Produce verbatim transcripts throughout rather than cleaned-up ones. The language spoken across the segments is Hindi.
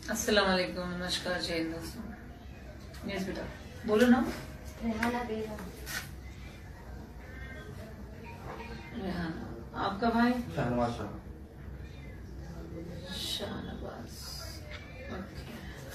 अस्सलाम वालेकुम, नमस्कार, जय हिंद दोस्तों। यस बेटा बोलो ना। रेहाना बेगम। रेहाना, आपका भाई? शाहनवाज शाह। शाहनवाज, ओके।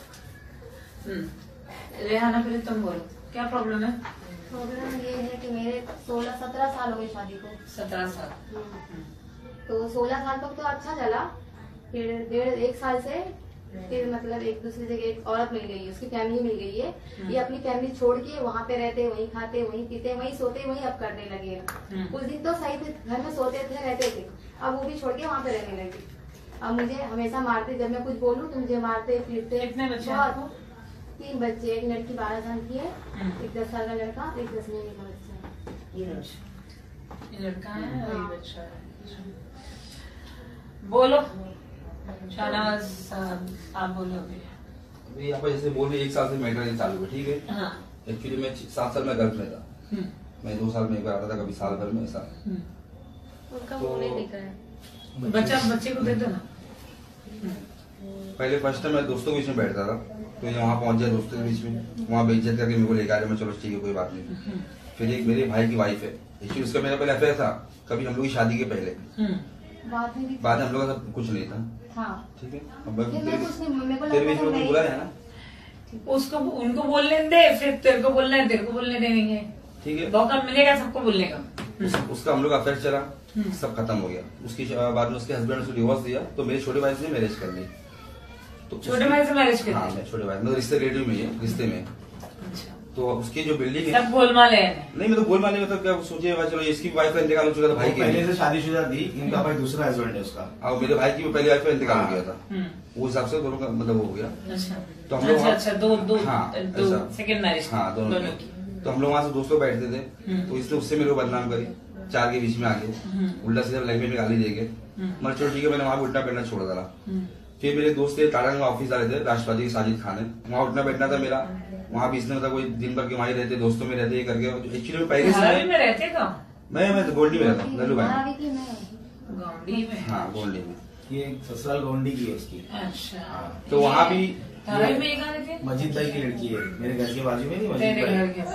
हम्म रेहाना, पहले तुम बोलो क्या प्रॉब्लम है? प्रॉब्लम ये है कि मेरे सोलह सत्रह साल हो गए शादी को। सत्रह साल। तो सोलह साल तक तो अच्छा चला, फिर डेढ़ एक साल से फिर मतलब एक दूसरी जगह एक औरत मिल गई है, उसकी फैमिली मिल गई है। ये अपनी फैमिली छोड़ के वहाँ पे रहते, वहीं खाते, वहीं पीते, वहीं सोते, वहीं अब करने लगे। कुछ दिन तो सही थे, घर में सोते थे, रहते थे। अब वो भी छोड़ के वहाँ पे रहने लगे। अब मुझे हमेशा मारते, जब मैं कुछ बोलूँ तो मुझे मारते पीटते। कितने बच्चे? तीन बच्चे, एक लड़की बारह साल की है, एक दस साल का लड़का, एक दस महीने का बच्चा। ये लड़का है और ये बच्चा है। बोलो शाहनवाज साहब, आप बोलो। अभी यहाँ पर जैसे बोल रही एक साल से मैटर चालू है, ठीक है। हाँ। एक्चुअली मैं सात साल में गर्भ में था। मैं दो साल में एक बार आता था, कभी साल भर में ऐसा। उनका मुंह नहीं दिख रहा है। बच्चा बच्चे को दे दो ना। पहले फर्स्ट टाइम मैं दोस्तों के बीच में बैठता था, तो यहाँ पहुंच गया दोस्तों के बीच में, वहाँ बेइज्जत करके मेरे को लेकर आया। मैं चलो ठीक है कोई बात नहीं। फिर एक मेरे भाई की वाइफ है, एक्चुअली उसका मेरा पहले अफेयर था, कभी हम लोग की शादी के पहले। बाद में बाद में हम लोग का सब कुछ नहीं था। हाँ। ठीक है, तेरे बीच में बुला है ना, उसको उनको बोलने दे, फिर तेरे को बोलना है, तेरे को बोलने देंगे। ठीक है, मौका मिलेगा सबको बोलने का। उस, उसका हम लोग का अफेयर चला, सब खत्म हो गया। उसकी बाद में उसके हस्बैंड ने उसको डिवोर्स दिया, तो मेरे छोटे भाई से मैरिज कर ली। तो छोटे भाई से मैरिज कर ली? हाँ, मैं छोटे भाई, मतलब रिश्ते रिलेटिव में है, रिश्ते में। तो उसकी जो बिल्डिंग है, सब गोलमाल है। नहीं मैं तो गोलमाल नहीं, मतलब क्या सोचिए, चलो इसकी वाइफ का इंतकाल हो चुका था, भाई की पहले से शादीशुदा थी, इनका भाई दूसरा हस्बैंड है उसका। और मेरे भाई की पहली वाइफ का इंतकाल हो गया था, वो हिसाब से दोनों का मतलब हो गया। तो हम लोग अच्छा, अच्छा, दो दो हाँ, सेकंड मैरिज। हाँ, दोनों की। तो हम लोग वहाँ से दोस्तों बैठते थे, तो इसने उससे मेरे को बदनाम करी, चार के बीच में आके उल्टा सीधा लैंग्वेज में गाली देके। मतलब चलो ठीक है, मैंने वहाँ उठना बैठना छोड़ डाला। फिर मेरे दोस्त थे टाटा में ऑफिस आ रहे थे, राष्ट्रवादी के साजिद खान है, वहाँ उठना बैठना था मेरा। वहाँ भी इसने मतलब कोई दिन भर के वहीं रहते, दोस्तों में रहते करके। एक्चुअली मैं पहले से में रहते का मैं मैं तो गोल्डी में रहता हूँ, गल्लू भाई। गोंडी में? हाँ, गोल्डी में। ये ससुराल गोंडी की है उसकी। अच्छा। तो वहाँ भी मजीद भाई की लड़की है, मेरे घर के बाजू में नहीं, मजीद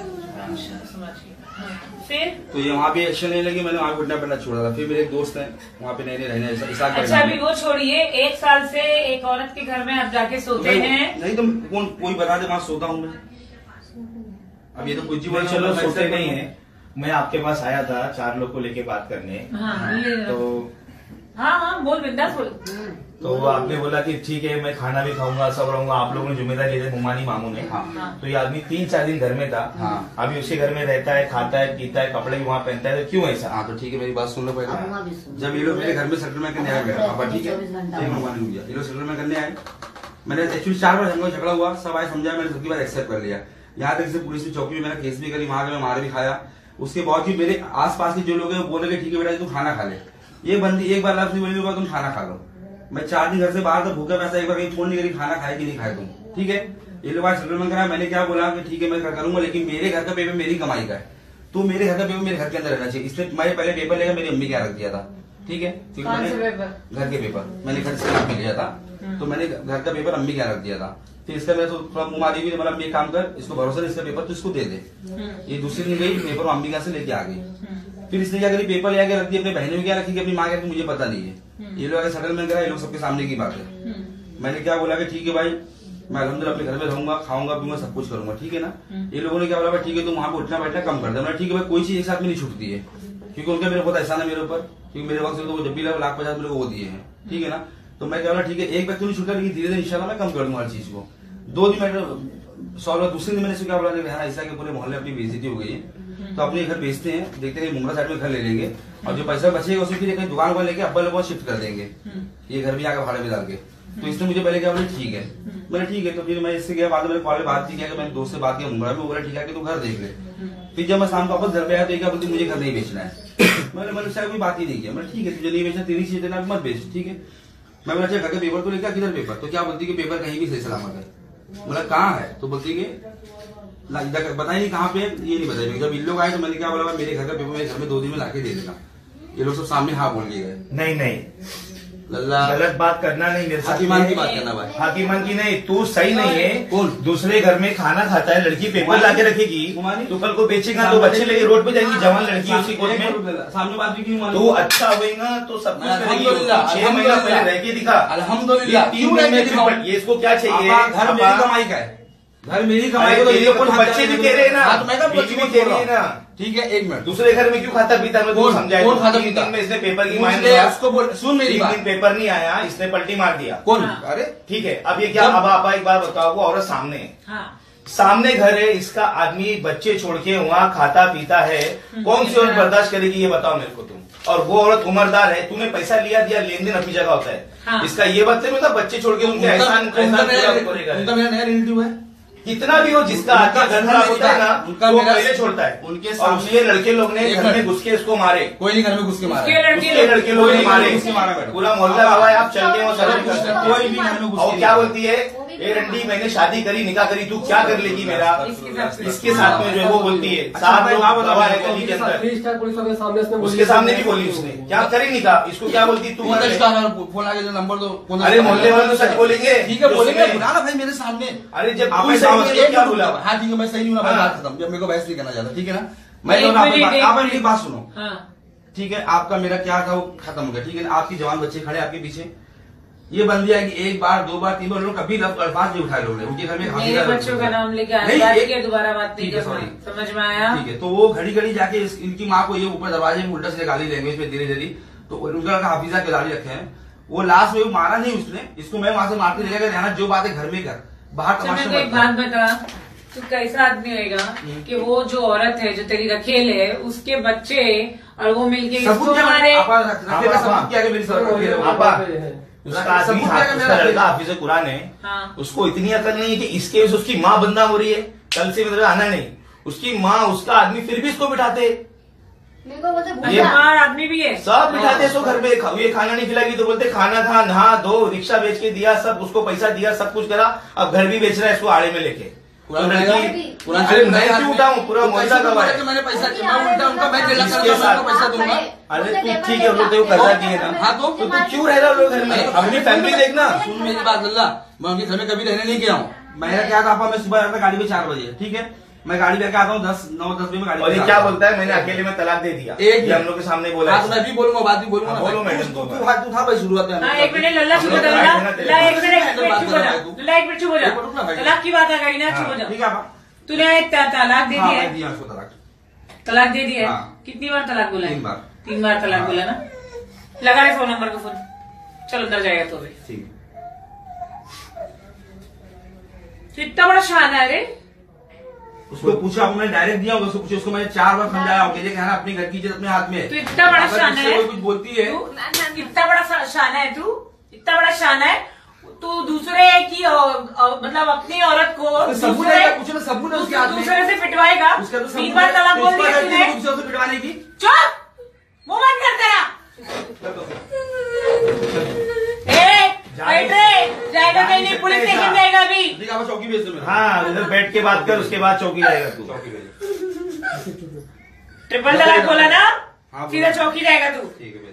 भाई। फिर तो ये वहाँ भी एक्शन नहीं लगी, मैंने वहाँ उठना बैठना छोड़ा था। फिर मेरे एक दोस्त है वहाँ पे नए नए रहने। अच्छा, अभी वो छोड़िए, एक साल से एक औरत के घर में आप जाके सोते हैं? नहीं तो कौन कोई बता दे वहाँ सोता हूँ मैं। अब ये तो कुछ ही चलो सोते नहीं है। मैं आपके पास आया था चार लोग को लेके बात करने। हाँ, तो हाँ हाँ बोल बिंदास बोल। तो आपने बोला कि ठीक है मैं खाना भी खाऊंगा, सब रहूंगा, आप लोगों ने जिम्मेदारी ली थी मुमानी मामू ने। हाँ। तो ये आदमी तीन चार दिन घर में था। हाँ। अभी उसी घर में रहता है, खाता है, पीता है, कपड़े भी वहाँ पहनता है, तो क्यों ऐसा? हाँ तो ठीक है, मेरी बात सुन लो पहले। जब ये लोग मेरे घर में सेटलमेंट करने आए मेरा पापा, ठीक है, ये लोग सेटलमेंट करने आए, मैंने एक्चुअली चार बार हमको झगड़ा हुआ, सब आए समझाया, मैंने सबकी बात एक्सेप्ट कर लिया। यहाँ तक से पुलिस में चौकी में मैंने केस भी करी, वहां मैं मार भी खाया। उसके बाद भी मेरे आसपास के जो लोग हैं वो बोल रहे ठीक है बेटा तुम खाना खा ले। ये बंदी एक बार लफ्ज बोली तुम खाना खा लो। मैं चार दिन घर से बाहर था, भूखा पैसा, एक बार कहीं फोन नहीं करी खाना खाए कि नहीं खाए तुम, ठीक है। ये लोग आज सेटलमेंट करा, मैंने क्या बोला कि ठीक है मैं करूंगा, लेकिन मेरे घर का पेपर मेरी कमाई का है, तो मेरे घर का पेपर मेरे घर के अंदर रहना चाहिए। इसलिए मैं पहले पेपर लेकर मेरी अम्मी के यहाँ रख दिया था, ठीक है। घर के पेपर मैंने घर से में लिया था, तो मैंने घर का पेपर अम्मी के यहाँ रख दिया था। फिर इसका मैं तो थोड़ा मुँह मारी भी, मतलब ये काम कर, इसको भरोसा नहीं, इसका पेपर तो इसको दे दे। ये दूसरी दिन गई, पेपर अम्मी के यहाँ से लेके आ गई। फिर इसने क्या करी, पेपर ले आके रख दिया, अपने बहनों में क्या रखी, अपनी माँ के, मुझे पता नहीं है। ये लोग सेटलमेंट करा, ये लोग सबके सामने की बात है। मैंने क्या बोला कि ठीक है भाई मैं अल्हम्दुलिल्लाह अपने घर में रहूंगा, खाऊंगा पीऊंगा, सब कुछ करूंगा, ठीक है ना। ये लोगों ने क्या बोला, ठीक है तुम वहां पर उठना बैठना कम कर दो। ठीक है भाई, कोई चीज एक साथ में नहीं छूटती है, क्योंकि उनका मेरे बहुत एहसान है मेरे ऊपर, क्योंकि मेरे वक्त से तो जब भी लाख पचास मेरे को वो दिए हैं, ठीक है ना। तो मैं क्या बोला ठीक है एक व्यक्ति नहीं छूटा, लेकिन धीरे धीरे इंशाल्लाह मैं कम कर दूंगा हर चीज को। दो दिन मैंने सॉल्व, दूसरे दिन मैंने क्या बोला ऐसा कि पूरे मोहल्ले अपनी बेइज्जती हो गई है, तो अपने घर बेचते हैं, देखते हैं मुंगरा साइड में घर ले लेंगे, और जो पैसा बचेगा उसे फिर दुकान को लेके अब्बा लोगों को शिफ्ट कर देंगे, ये घर भी आकर भाड़े में डाल के। तो इसने मुझे पहले क्या बोला ठीक है, मैंने ठीक है। तो फिर मैं इससे गया, बाद में मैंने कॉल बात की, मैंने दोस्त से बात किया मुंगरा में, बोला ठीक है कि तू घर देख ले। फिर जब मैं शाम को वापस घर पे आया तो क्या बोलती मुझे घर नहीं बेचना है। मैंने मैंने शायद कोई बात ही नहीं किया, मैं ठीक है तुझे नहीं बेचना, तेरी चीज देना मत बेच, ठीक है। मैं बोला अच्छा घर का पेपर तो लेकर किधर पेपर, तो क्या बोलती कि पेपर कहीं भी सही सलामत है। मतलब कहाँ है, तो बोलती कि बताइए नहीं कहाँ पे, ये नहीं बताइए। जब इन लोग आए तो मैंने क्या बोला मेरे घर का पेपर मेरे घर में दो दिन में लाके दे देना। ये लोग सब सामने हाँ बोल के गए। नहीं नहीं लल्ला गलत बात करना नहीं मेरे साथ। हाकीमान की बात करना भाई, हाकीमान की नहीं, तू सही नहीं है। कौन दूसरे घर में खाना खाता है, लड़की पेपर लाके रखेगी, तो कल को बेचेगा तो बच्चे लेके रोड पे जाएंगी, जवान लड़की उसकी गोद में। सामने बात भी क्यों? तू अच्छा होएगा तो सब कुछ करेगी। छह महीना पहले रह के दिखा, अल्हम्दुलिल्लाह। तीन महीने ये इसको क्या चाहिए? घर मेरी कमाई का है, घर मेरी कमाई को तो बच्चे भी तेरे हैं ना, बीवी भी तेरी है ना। ठीक है, एक मिनट। दूसरे घर में क्यों खाता पीता? मैं तुमको समझाया। कौन खाता पीता? में इसने पेपर की माइंड उसको बोल, सुन मेरी बात। पेपर नहीं आया, इसने पलटी मार दिया। कौन? अरे ठीक है, अब ये क्या? अब आप एक बार बताओ, वो औरत सामने है, हाँ। सामने घर है, इसका आदमी बच्चे छोड़ के वहाँ खाता पीता है, कौन सी औरत बर्दाश्त करेगी? ये बताओ मेरे को तुम। और वो औरत उम्रदार है, तूने पैसा लिया दिया, लेन देन अपनी जगह होता है। हाँ। इसका ये बात नहीं होता बच्चे छोड़ के उनके एहसान उनका मेरा नया रिलेटिव है। कितना भी हो, जिसका आदमी घर खराब होता है ना, उनका वो मेरा- पहले छोड़ता है। उनके और सामने उसके लड़के लोग ने घर में घुस के इसको मारे। कोई नहीं घर में घुस के मारा, उसके लड़के उसके लड़के लोग ने मारे, उसके मारा मैडम। पूरा मोहल्ला गवाह है, आप चल के वो सर कोई भी घर में घुस और के क्या नहीं बोलती है? ए रंडी, मैंने शादी करी, निकाह करी, तू क्या कर लेगी मेरा? इसके साथ में जो है वो बोलती है, साथ लोग गवाह है गली के अंदर, उसके सामने भी बोली उसने, क्या करी निकाह? इसको क्या बोलती? तू कर ले। फोन आगे जो नंबर दो। अरे मोहल्ले वाले तो सच बोलेंगे। ठीक है, जो बोलेंगे, सुने। बुला ना भाई मेरे सामने। अरे जब आप तू ऐसा सही नहीं है, क्या बोला? हाँ ठीक है, मैं सही नहीं हूँ ना भाई, हाँ। बात खत्म। जब मेरे को बहस नहीं करना चाहता, ठीक है ना? मैं एक तो आपकी मिनट, बात- एक आप मिनट। मेरी बात सुनो, हाँ। ठीक है? आपका मेरा क्या था वो खत्म हो गया, ठीक है ना? आपकी जवान बच्चे खड़े आपके पीछे, ये बंदी है कि एक बार दो बार तीन बार लोग कभी लफ्ज अल्फाज नहीं उठाए लोग ने उनके घर में। मेरे बच्चों का नाम लेके नहीं, आया, एक- दोबारा बात नहीं ठीक है, करना। sorry। समझ में आया? ठीक है, तो वो घड़ी घड़ी जाके इस- इनकी माँ को ये ऊपर दरवाजे में उल्टा से गाली लैंग्वेज में धीरे धीरे, तो उनका लड़का हाफिजा के गाली रखे हैं। वो लास्ट में वो मारा नहीं उसने, इसको मैं वहां से मारते लेके गया, रहना जो बात है घर में कर, बाहर अच्छा, तमाशा मेरे को एक मत बात कर। बता, तू कैसा आदमी होएगा कि वो जो औरत है जो तेरी रखेल है उसके बच्चे और वो मिलके सबूत इसको क्या मारे? आपा रखेगा, सबूत क्या है मेरी सर? आपा, उसका आदमी सबूत क्या है उसका मेरा? लड़का हाफिज कुरान है, हाँ। उसको इतनी अकल नहीं है कि इसके वजह से उसकी माँ बंदा हो रही है, कल से मतलब आना नहीं, उसकी माँ उसका आदमी फिर भी इसको बिठाते, मेरे को बोलते ये भूसा। बार आदमी भी है सब बिठाते सो घर में। खा- ये खाना नहीं खिलाएगी तो बोलते खाना खा, नहा धो, रिक्शा बेच के दिया, सब उसको पैसा दिया, सब कुछ करा, अब घर भी बेच रहा है इसको आड़े में लेके। कुरान तो में लड़की- कुरान अरे मैं क्यों उठाऊं? पूरा मोहल्ला गवाह है। मैंने पैसा मैं उल्टा उनका मैं डेढ़ लाख इसके का साथ- पैसा दूंगा। अरे तू ठीक है, वो तो कर्जा दिए ना, हाँ तो तो तू क्यों रह रहा है लोग घर में? अपनी फैमिली देखना। सुन मेरी बात लल्ला, मैं उनके घर में कभी रहने नहीं गया हूँ। मेरा क्या था, मैं सुबह आता गाड़ी में चार बजे, ठीक है? मैं गाड़ी लेके आता हूँ दस नौ दस बजे में गाड़ी। और ये क्या बोलता है? मैंने अकेले में तलाक दे दिया, एक ये हम लोग के सामने बोला हाँ, है। तो मैं भी बोलूंगा, बात भी बोलूंगा ना। बोलो मैडम, तू- दो तू बार। हाथ उठा भाई शुरुआत में। हाँ, एक मिनट लल्ला चुप हो जाओ, लल्ला लल्ला, एक मिनट एक मिनट चुप हो जाओ, लल्ला एक मिनट चुप हो एक मिनट रुक ना जाओ, भाई। तलाक की बात आ गई ना, चुप हो जाओ। ठीक है आपा? तूने एक ता- तलाक दे हाँ, दी मैं है, दिया उसको तलाक। तलाक दे दी है। हाँ। कितनी बार तलाक बोला है? तीन बार। तीन बार तलाक हाँ। बोला ना? लगा ले फोन नंबर को, फोन चल अंदर जाएगा तो अभी। ठीक है। तो इतना बड़ा शान है रे। उसको पूछा, आपको मैंने डायरेक्ट दिया होगा, उसको पूछा, उसको मैंने चार बार समझाया होगा, ये कहना अपनी घर की इज्जत अपने हाथ में है। तू इतना बड़ा अगर शान मुझसे है, कोई कुछ बोलती है, तू इतना बड़ा सा- शान है, तू इतना बड़ा शान है, तू दूसरे की अ, अ, मतलब अपनी औरत को सबूत दूसरे है, कुछ ना सबूत है उसके हाथ में। दूसरे से पिटवाएगा। उसका तो सबूत तीन बार है, तलाक तो बोल इसको दिया गलती तूने। है दूसरों से पिटवाने की। चुप, मुंह बंद कर तेरा। ए, बैठ रे, जाएगा कहीं नहीं, पुलिस स्टेशन जाएगा अभी। ठीक है, आप चौकी भेज दो मेरे। हाँ, उधर बैठ के बात कर, उसके बाद चौकी जाएगा तू। चौकी भेज। ट्रिपल तलाक बोला ना, हाँ, सीधा बोला। चौकी जाएगा तू। ठीक है भेज।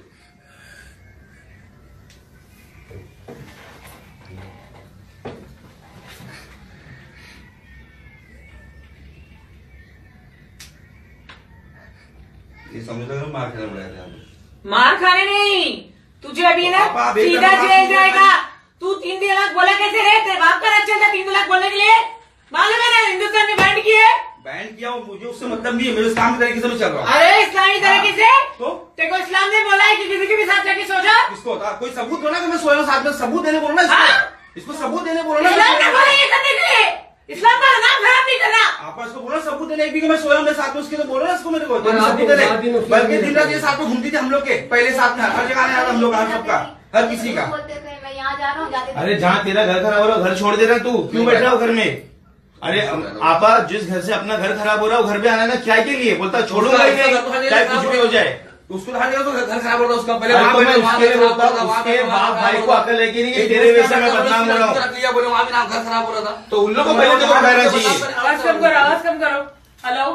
ये समझ लो मार खाने बुलाया था हमें। मार खाने नहीं, तुझे अभी ना पापा, अभी सीधा तक बात जेल नहीं जाएगा। है। तू तीन तलाक बोला कैसे रे? तेरे बाप का रक्षा था तीन तलाक बोलने के लिए, मालूम है ना? हिंदुस्तान में बैंड की है। बैन किया हो, मुझे उससे मतलब नहीं है, मेरे इस्लाम के तरीके से मैं चल रहा हूँ। अरे इस्लामी तरीके से तो तेरे को इस्लाम ने बोला है कि किसी के भी साथ जाके सो जा। किसको होता कोई सबूत दो ना कि मैं सोया हूँ साथ में, सबूत देने बोलो ना इसको। हाँ? इसको सबूत देने बोलो ना। इस्लाम ने बोला ये करने के लिए, इस्लाम का नाम खराब नहीं करना। आप इसको बोलो सबूत देने, एक भी कि मैं सोया हूँ मेरे साथ में, उसके तो बोलो ना इसको मेरे को। रात सबूत दिन- देने, रात दिन उसके बल्कि लिए दिन रात ये साथ में घूमती थी हम लोग के, पहले साथ में हर जगह आने वाला हम लोग हर सबका, हर किसी का। बोलते थे मैं यहाँ जा रहा हूँ, जाते थे। अरे जहाँ तेरा घर खराब हो रहा है, घर छोड़ दे रहा है तू, क्यों बैठ रहा हो घर में? अरे आपा, जिस घर से अपना घर खराब हो रहा है वो घर पे आना ना, क्या के लिए? बोलता छोड़ूंगा ही नहीं, चाहे कुछ भी हो जाए। उसको हर जगह तो घर खराब हो रहा है उसका। पहले अरे वहाँ तो मैं बैठे, वहाँ उसके लिए बैठे, बोलता हूँ, वहाँ उसके बैठे, वहाँ बाप बैठे, भाई को वहाँ अकल है कि नहीं कि बैठे। तेरे वजह से मैं बदनाम हो रहा हूँ? रख लिया, बोले वहाँ भी नाम घर खराब हो रहा था। तो उन लोगों को पहले तो कहना चाहिए। आवाज कम करो, आवाज कम करो। Hello,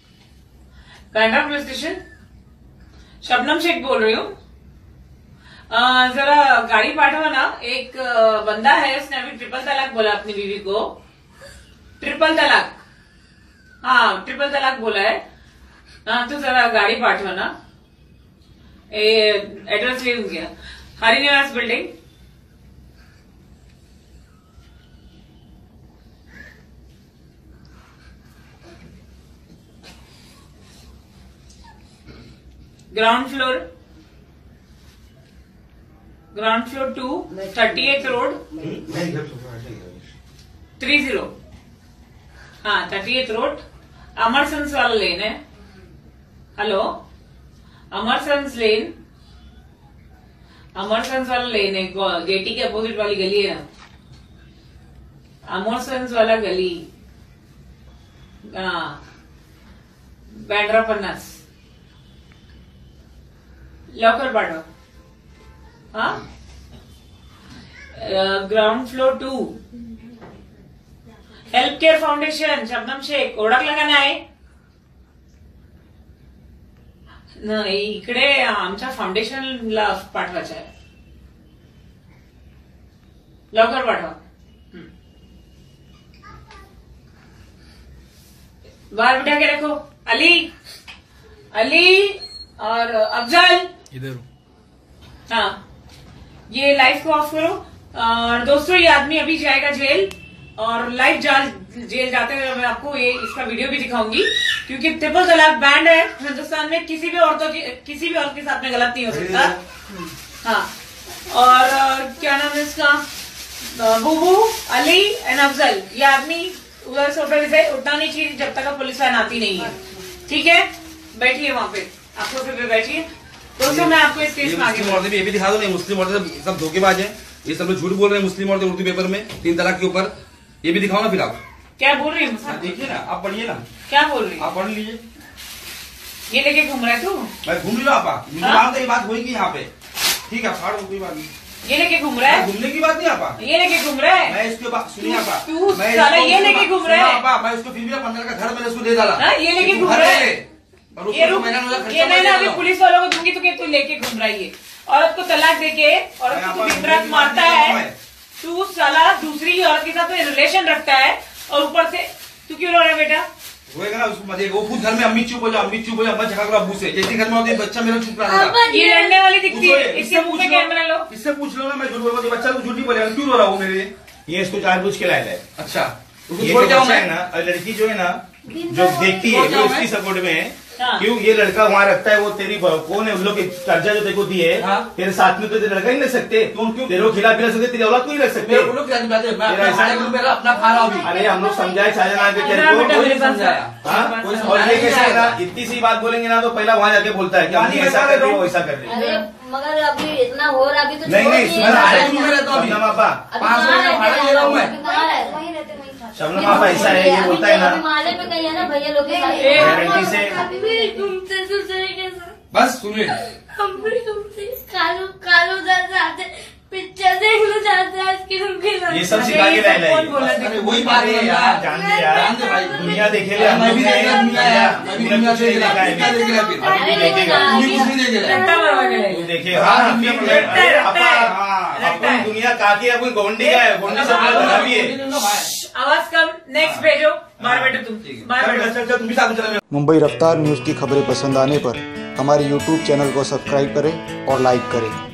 Bandra police station, Shabnam Shaikh बोल रही हूँ। आ, जरा गाड़ी पाठवा ना। एक बंदा है, उसने अभी ट्रिपल तलाक बोला अपनी बीवी को। ट्रिपल तलाक, हाँ ट्रिपल तलाक बोला है। हाँ तो जरा गाड़ी पाठवा ना। एड्रेस लिहून घ्या, Harinivas building, ground floor, ground floor two, thirty eighth road, three zero, हाँ थर्टी एथ रोड, अमरसंस वाला लेन है। हेलो, अमरसंस लेन, अमरसंस वाला लेन है, गेटी के अपोजिट वाली गली है ना, अमरसंस वाला गली, हाँ बँड्रा पन्नास, लवकर पाठवा। हाँ ground floor two, help care foundation, Shabnam Shaikh, ओळखलं का नाही? नाही, इकडे आमच्या फाउंडेशनला पाठवायचं आहे, लवकर पाठवा। बाहर बिठा के रखो। अली, अली और अफजल इधर। हाँ, ये लाइव को ऑफ करो। और दोस्तों, ये आदमी अभी जाएगा जेल, और लाइव जाल जेल जाते हुए मैं आपको ये इसका वीडियो भी दिखाऊंगी, क्योंकि ट्रिपल तलाक बैंड है हिंदुस्तान में। किसी भी औरतों की, किसी भी औरत के साथ में गलत नहीं हो सकता। हाँ, और क्या नाम है इसका, बुबू, अली एंड अफजल। ये आदमी उधर से उठा से उठना नहीं चाहिए जब तक पुलिस वैन आती नहीं है। ठीक है, बैठिए वहां पे, आप लोग पे बैठिए। दोस्तों, मैं आपको इस केस में आगे मुस्लिम औरतें ये भी दिखा दो। नहीं, मुस्लिम औरतें सब धोखेबाज हैं, ये सब लोग झूठ बोल रहे हैं। मुस्लिम औरतें उर्दू पेपर में तीन तलाक के ऊपर, ये भी दिखाओ ना फिर आप। क्या बोल रही हूँ? देखिए ना, आप पढ़िए ना। क्या बोल रही? आप पढ़ लीजिए। ये लेके घूम रहा है तू? मैं घूम रही हूँ आपा, मुझे मालूम था ये बात होगी यहाँ पे। ठीक है, फाड़ कोई बात नहीं। ये लेके घूम रहा है? घूमने की बात नहीं आपा, ये लेके घूम रहा है। मैं इसके बाद सुनिए आपा, तू साला ये लेके घूम रहा है। आपा, मैं उसको फिर भी पंद्रह का घर मैंने उसको दे डाला। ये लेके घूम रहा है। ये रुक, ये मैं ना अभी पुलिस वालों को दूंगी, तो क्या तू लेके घूम रहा है? ये औरत को तलाक देके औरत को दिन रात मारता है। तू साला दूसरी औरत के साथ में रिलेशन रखता है, और ऊपर से तू क्यों रो रहा है बेटा? होएगा ना उसको मजे। वो खुद घर में अम्मी चुप हो जाओ, अम्मी चुप हो जाओ, अम्मा झगड़ा करो अब्बू से। जैसे घर में होती है बच्चा मेरा चुप रहा। ये लड़ने वाली दिखती है, इससे मुंह पे कैमरा लो। इससे पूछ लो ना, मैं झूठ बोल बच्चा को झूठ नहीं बोलेगा, क्यों रो रहा हूँ मेरे लिए? ये इसको जानबूझ के लाया है। अच्छा, ये जो बच्चा है ना, और लड़की जो है ना, जो देखती है वो इसकी सपोर्ट में है। क्यों ये लड़का वहाँ रखता है? वो तेरी कौन है? उन लोग कर्जा जो तेरे को दिए, तेरे साथ में तो तेरे लड़का ही नहीं रख सकते। तुम क्यों तेरे को खिला पिला सकते? तेरी औलाद क्यों नहीं रख सकते? अपना खा रहा हूँ। अरे हम लोग समझाए शाहजहां के तेरे को समझाया। और ये कैसे है ना, इतनी सी बात बोलेंगे ना तो पहला वहाँ जाके बोलता है कि हम ऐसा कर रहे हो वैसा कर रहे अरे मगर अभी इतना हो रहा, अभी तो नहीं नहीं शबनम आपा, शबनम आपा ऐसा है, ये बोलता है ना माले पे गई है ना भैया लोग के साथ। गारंटी से तुमसे दूसरे के साथ बस सुनिए, हम भी तुमसे कालू कालू उधर जाते, पिक्चर देखने जाते हैं आइसक्रीम के साथ। ये सब सिखा के लाए अरे वही बात है यार, जान दे यार, दुनिया देखे ले हम लोग ने, दुनिया से देखा है, क्या देख रहा है फिर? अभी देखेगा कुछ नहीं देख रहा। तू देखे। अपन दुनिया काकी है, अपन गोंडी का है, गोंडी से बड़ा भी है। आवाज कम, नेक्स्ट भेजो। बाहर बैठो तुम, बाहर बैठो। चल चल तुम भी साथ में चलो। मुंबई रफ्तार न्यूज़ की खबरें पसंद आने पर हमारे यूट्यूब चैनल को सब्सक्राइब करें और लाइक करें।